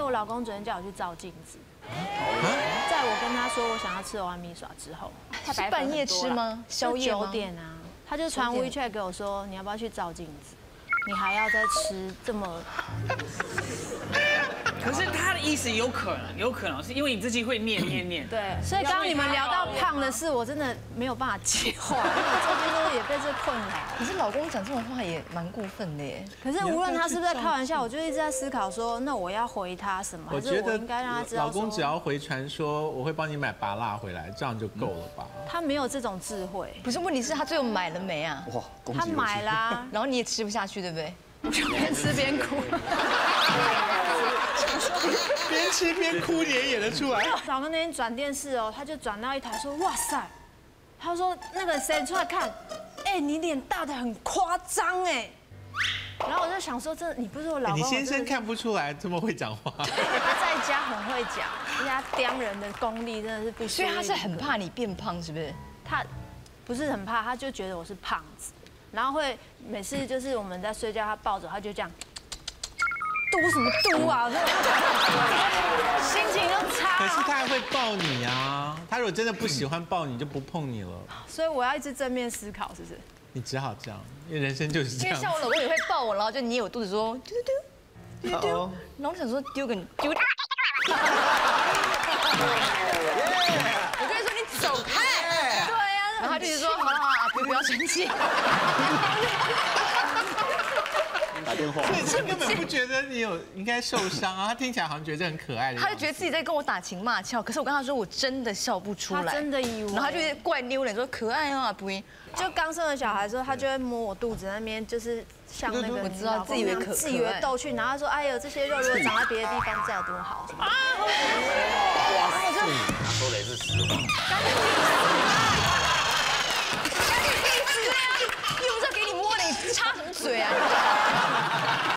我老公昨天叫我去照镜子，在我跟他说我想要吃欧安米耍之后， 他是半夜吃吗？宵夜吗 9点啊，他就传 WeChat 给我说你要不要去照镜子？你还要再吃这么？ 可是他的意思有可能是因为你自己会念。 对，所以刚刚你们聊到胖的事，我真的没有办法接话，因为周边都也被这困扰。 可是老公讲这种话也蛮过分的耶。 可是无论他是不是在开玩笑，我就一直在思考说，那我要回他什么？还是我应该让他知道？ 老公只要回传说我会帮你买芭乐回来，这样就够了吧？ 他没有这种智慧。 不是，问题是他最后买了没啊？ 哇， 他买啦， 然后你也吃不下去，对不对？ 我就边吃边哭。 边吃边哭，你也演得出来。 老公那天转电视哦，他就转到一台说：“哇塞！”他说：“那个谁出来看，哎，你脸大的很夸张哎。”然后我就想说，这你不是我老公？ 你先生看不出来这么会讲话。 他在家很会讲，人家刁人的功力真的是不输。 所以他是很怕你变胖，是不是？ 他不是很怕，他就觉得我是胖子，然后会每次就是我们在睡觉，他抱着他就这样。嘟什么嘟啊！心情就差。 可是他还会抱你啊！他如果真的不喜欢抱你，就不碰你了。 所以我要一直正面思考，是不是？ 你只好这样，因为人生就是这样。 因为像我老公也会抱我，然后就捏我肚子说丢丢丢丢，然后我想说丢个丢。我就会说你走开。对呀。然后他就一直说好了好了，不要生气。 打电话。 对，他根本不觉得你有应该受伤啊，他听起来好像觉得很可爱的。 他就觉得自己在跟我打情骂俏，可是我跟他说我真的笑不出来， 他真的以为， 然后他就怪溜脸说可爱啊不会， 就刚生了小孩之后，他就会摸我肚子那边，就是像那个我知道自以为可自以为逗趣，然后他说哎呦这些肉如果长在别的地方，这有多好。